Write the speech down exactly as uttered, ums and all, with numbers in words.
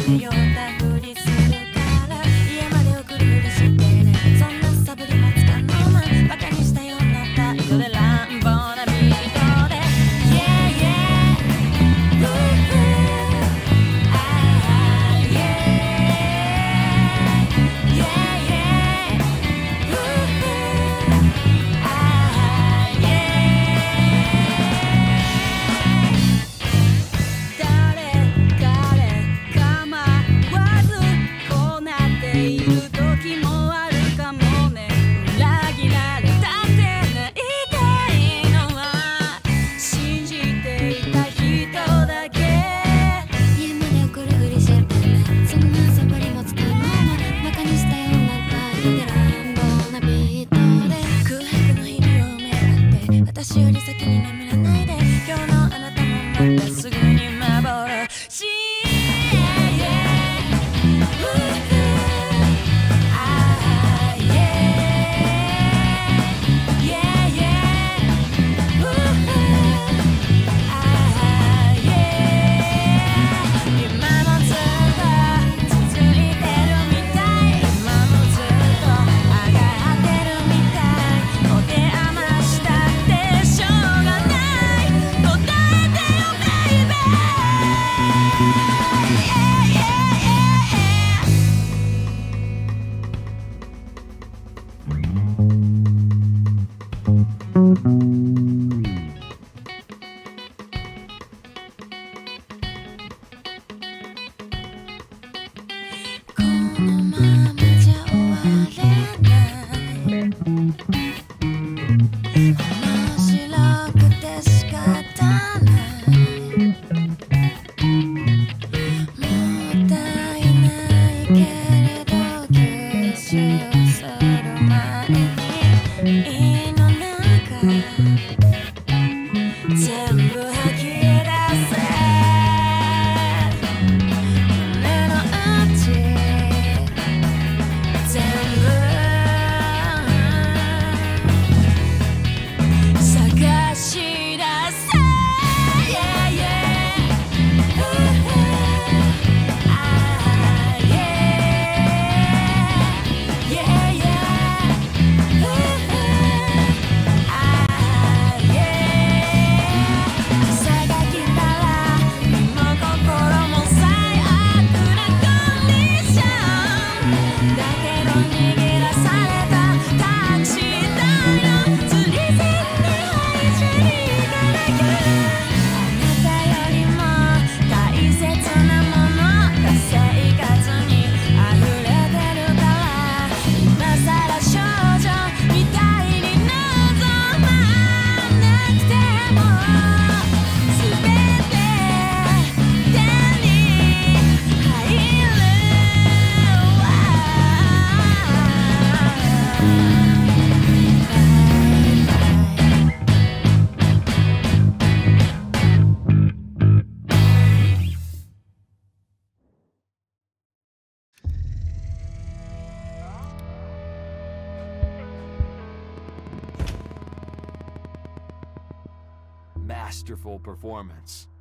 酔ったふりするから家まで送るふりしてね。そんなサブリもつかの間バカにしたような態度で乱暴なビートで Yeah yeah Ooh, ooh, ah, yeah Yeah yeah Ooh, ooh, ah, yeah 誰彼構わずこうなっている時もあるかもね。裏切られたって泣いていいのは信じていた人だけ。家まで送るふりしてね。そんなサプリも使うのもバカにしたような態度で乱暴なビートで空白の日々を埋め合って私より先に眠らないで。今日のあなたもまたすぐに幻。Yeah, yeah. Ooh, ooh. Ah, yeah. Yeah, yeah. Ooh, ooh. Ah, yeah. 今もずっと続いてるみたい。今もずっと上がってるみたい。持て余したってしょうがない。答えてよ、baby。Yeah, yeah, yeah, yeah. このままじゃ終われない面白くて仕方ないもったいないけれど吸収する前に胃の中全部吐き出せ。胸の内全部探し出せ。Yeah, yeah. Ooh, ooh. Ah, yeah. Yeah, yeah. Ooh, ooh. Ah, yeah. 朝が来たら身も心も最悪なコンディションだけど逃げ出されたタクシー代の釣り線にはいじりがなきゃ。あなたよりも大切なものが生活に溢れてるから今さら少女みたいに望まなくても全て手に入るわ。 Masterful performance.